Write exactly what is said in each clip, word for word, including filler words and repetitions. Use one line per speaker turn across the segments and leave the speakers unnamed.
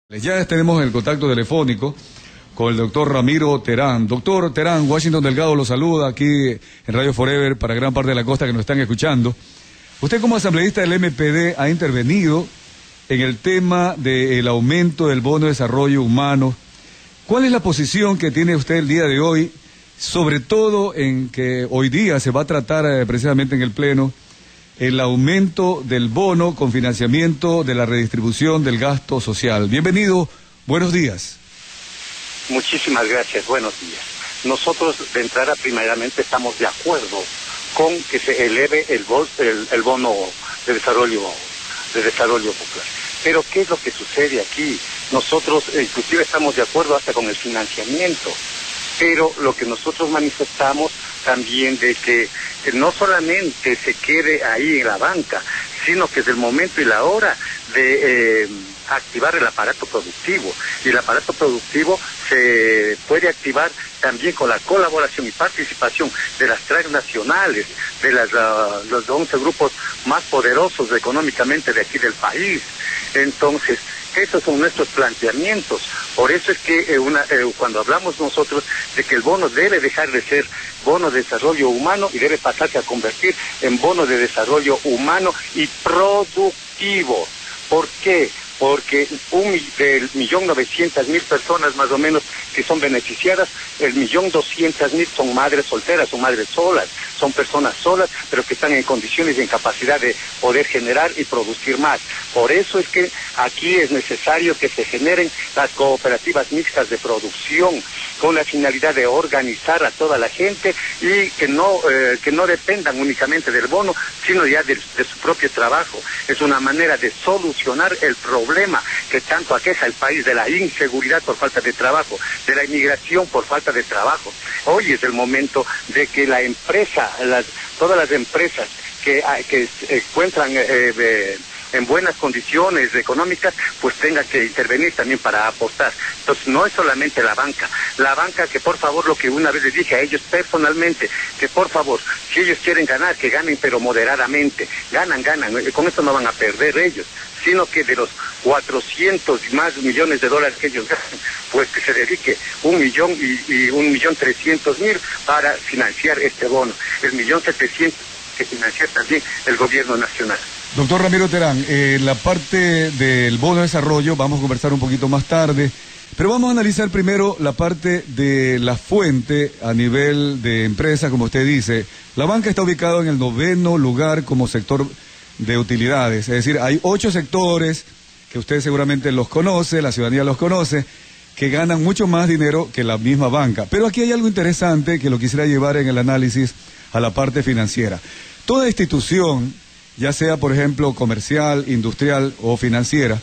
Ya tenemos el contacto telefónico con el doctor Ramiro Terán. Doctor Terán, Washington Delgado lo saluda aquí en Radio Forever para gran parte de la costa que nos están escuchando. Usted como asambleísta del M P D ha intervenido en el tema del aumento del bono de desarrollo humano. ¿Cuál es la posición que tiene usted el día de hoy, sobre todo en que hoy día se va a tratar eh, precisamente en el Pleno el aumento del bono con financiamiento de la redistribución del gasto social? Bienvenido, buenos días.
Muchísimas gracias, buenos días. Nosotros de entrada primeramente estamos de acuerdo con que se eleve el, bol, el, el bono de desarrollo, de desarrollo popular. Pero ¿qué es lo que sucede aquí? Nosotros inclusive estamos de acuerdo hasta con el financiamiento, pero lo que nosotros manifestamos también de que no solamente se quede ahí en la banca, sino que es el momento y la hora de eh, activar el aparato productivo. Y el aparato productivo se puede activar también con la colaboración y participación de las transnacionales, de las, uh, los once grupos más poderosos económicamente de aquí del país. Entonces, esos son nuestros planteamientos. Por eso es que eh, una, eh, cuando hablamos nosotros de que el bono debe dejar de ser bono de desarrollo humano y debe pasarse a convertir en bono de desarrollo humano y productivo. ¿Por qué? Porque un del millón novecientas mil personas más o menos que son beneficiadas, el millón doscientas mil son madres solteras, son madres solas, son personas solas, pero que están en condiciones y en capacidad de poder generar y producir más. Por eso es que aquí es necesario que se generen las cooperativas mixtas de producción con la finalidad de organizar a toda la gente y que no eh, que no dependan únicamente del bono, sino ya de, de su propio trabajo. Es una manera de solucionar el problema que tanto aqueja el país de la inseguridad por falta de trabajo, de la inmigración por falta de trabajo. Hoy es el momento de que la empresa, las, todas las empresas que, que se encuentran eh, eh, en buenas condiciones económicas, pues tenga que intervenir también para aportar. Entonces no es solamente la banca, la banca que por favor, lo que una vez les dije a ellos personalmente, que por favor, si ellos quieren ganar, que ganen pero moderadamente, ganan, ganan, con esto no van a perder ellos, sino que de los cuatrocientos y más millones de dólares que ellos ganan, pues que se dedique un millón y, y un millón trescientos mil para financiar este bono, el millón setecientos que financia también el gobierno nacional.
Doctor Ramiro Terán, eh, la parte del bono de desarrollo vamos a conversar un poquito más tarde, pero vamos a analizar primero la parte de la fuente a nivel de empresa, como usted dice. La banca está ubicada en el noveno lugar como sector de utilidades, es decir, hay ocho sectores que usted seguramente los conoce, la ciudadanía los conoce, que ganan mucho más dinero que la misma banca. Pero aquí hay algo interesante que lo quisiera llevar en el análisis a la parte financiera. Toda institución, ya sea por ejemplo comercial, industrial o financiera,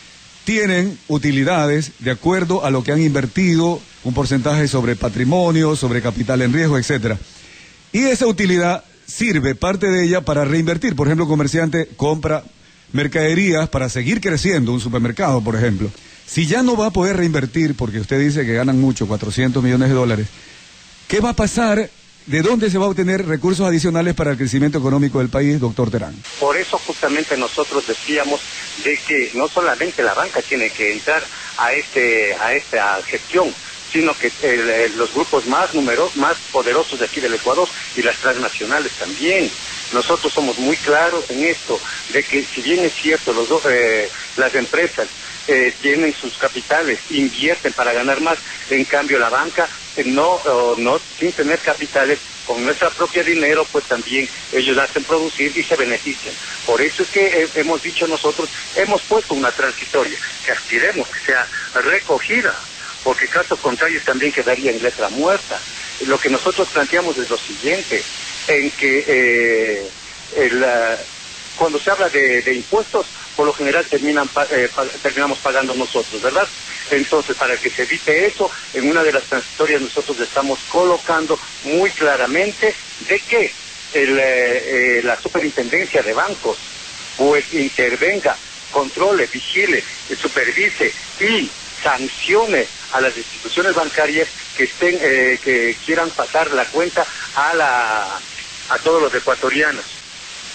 tienen utilidades de acuerdo a lo que han invertido, un porcentaje sobre patrimonio, sobre capital en riesgo, etcétera. Y esa utilidad sirve, parte de ella, para reinvertir. Por ejemplo, comerciante compra mercaderías para seguir creciendo, un supermercado, por ejemplo. Si ya no va a poder reinvertir, porque usted dice que ganan mucho, cuatrocientos millones de dólares, ¿qué va a pasar? ¿De dónde se va a obtener recursos adicionales para el crecimiento económico del país, doctor Terán?
Por eso justamente nosotros decíamos de que no solamente la banca tiene que entrar a este a esta gestión, sino que el, los grupos más numerosos, más poderosos de aquí del Ecuador y las transnacionales también. Nosotros somos muy claros en esto, de que si bien es cierto, los dos, eh, las empresas eh, tienen sus capitales, invierten para ganar más, en cambio la banca eh, no, oh, no, sin tener capitales, con nuestro propio dinero, pues también ellos hacen producir y se benefician. Por eso es que eh, hemos dicho nosotros, hemos puesto una transitoria, que aspiremos que sea recogida, porque caso contrario también quedaría en letra muerta. Lo que nosotros planteamos es lo siguiente, en que eh, el, uh, cuando se habla de, de impuestos, por lo general terminan eh, pa terminamos pagando nosotros, ¿verdad? Entonces, para que se evite eso, en una de las transitorias nosotros estamos colocando muy claramente de que el, eh, eh, la superintendencia de bancos pues intervenga, controle, vigile, supervise y sancione a las instituciones bancarias que estén eh, que quieran pasar la cuenta a la a todos los ecuatorianos.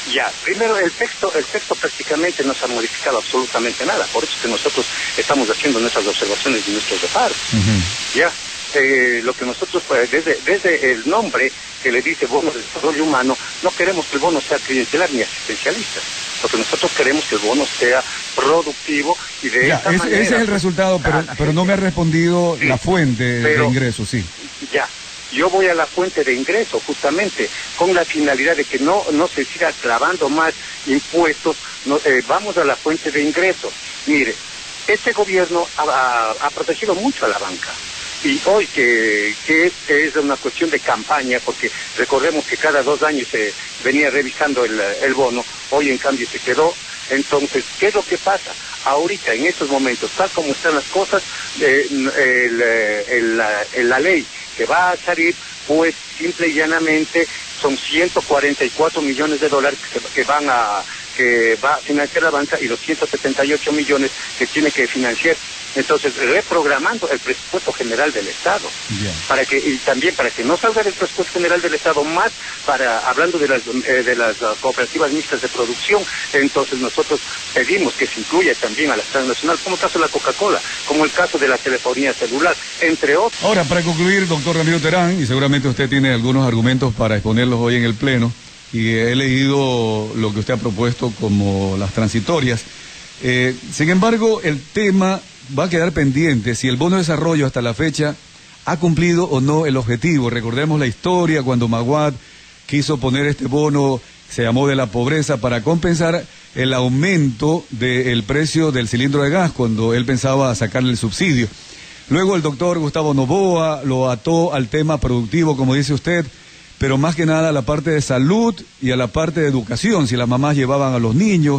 Ya, primero el texto, el texto prácticamente no se ha modificado absolutamente nada, por eso es que nosotros estamos haciendo nuestras observaciones y nuestros reparos. Uh-huh. Ya, eh, lo que nosotros, pues, desde, desde el nombre que le dice bono de desarrollo humano, no queremos que el bono sea clientelar ni asistencialista. Lo que nosotros queremos que el bono sea productivo y de
ya,
esta
ese,
manera...
ese es el resultado, pero, pero no me ha respondido sí, la fuente pero, de ingresos, sí.
Ya. Yo voy a la fuente de ingreso justamente con la finalidad de que no no se siga clavando más impuestos. No, eh, vamos a la fuente de ingresos. Mire, este gobierno ha, ha, ha protegido mucho a la banca. Y hoy que, que es, es una cuestión de campaña, porque recordemos que cada dos años se venía revisando el, el bono, hoy en cambio se quedó. Entonces, ¿qué es lo que pasa? Ahorita, en estos momentos, tal como están las cosas, eh, el, el, la, la ley que va a salir, pues simple y llanamente son ciento cuarenta y cuatro millones de dólares que, que van a que va a financiar la banca y los ciento setenta y ocho millones que tiene que financiar. Entonces, reprogramando el presupuesto general del Estado, yeah. para que y también para que no salga del presupuesto general del Estado más, para hablando de las eh, de las uh, cooperativas mixtas de producción, entonces nosotros pedimos que se incluya también a las transnacionales, como el caso de la Coca-Cola, como el caso de la telefonía celular, entre otros.
Ahora, para concluir, doctor Ramiro Terán, y seguramente usted tiene algunos argumentos para exponerlos hoy en el Pleno, y he leído lo que usted ha propuesto como las transitorias. Eh, sin embargo, el tema va a quedar pendiente si el bono de desarrollo hasta la fecha ha cumplido o no el objetivo. Recordemos la historia cuando Maguad quiso poner este bono, se llamó de la pobreza, para compensar el aumento del precio del cilindro de gas cuando él pensaba sacarle el subsidio. Luego el doctor Gustavo Noboa lo ató al tema productivo, como dice usted, pero más que nada a la parte de salud y a la parte de educación, si las mamás llevaban a los niños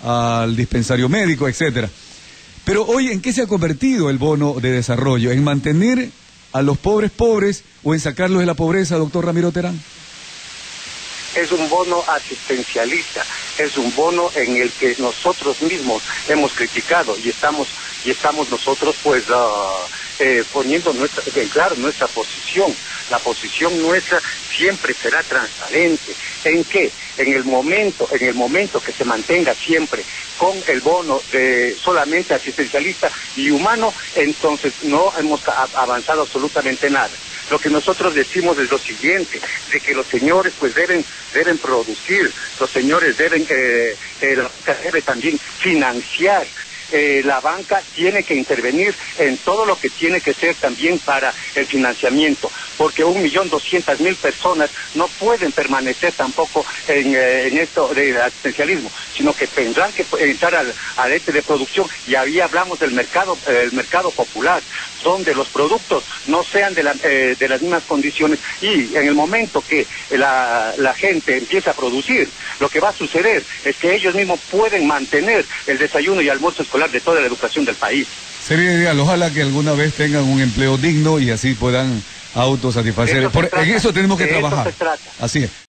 al dispensario médico, etcétera. Pero hoy, ¿en qué se ha convertido el bono de desarrollo? ¿En mantener a los pobres pobres o en sacarlos de la pobreza, doctor Ramiro Terán?
Es un bono asistencialista, es un bono en el que nosotros mismos hemos criticado y estamos y estamos nosotros pues uh, eh, poniendo nuestra, en claro nuestra posición. La posición nuestra siempre será transparente. ¿En qué? En el momento, en el momento que se mantenga siempre con el bono de solamente asistencialista y humano, entonces no hemos avanzado absolutamente nada. Lo que nosotros decimos es lo siguiente, de que los señores pues deben deben producir, los señores deben, eh, eh, la banca debe también financiar. Eh, la banca tiene que intervenir en todo lo que tiene que ser también para el financiamiento, porque un millón doscientas mil personas no pueden permanecer tampoco en, eh, en esto de asistencialismo, sino que tendrán que entrar al, al ente de producción, y ahí hablamos del mercado, eh, el mercado popular, donde los productos no sean de, la, eh, de las mismas condiciones, y en el momento que la, la gente empieza a producir, lo que va a suceder es que ellos mismos pueden mantener el desayuno y almuerzo escolar de toda la educación del país.
Sería ideal, ojalá que alguna vez tengan un empleo digno y así puedan autosatisfacer. Por, en eso tenemos que trabajar. Así es.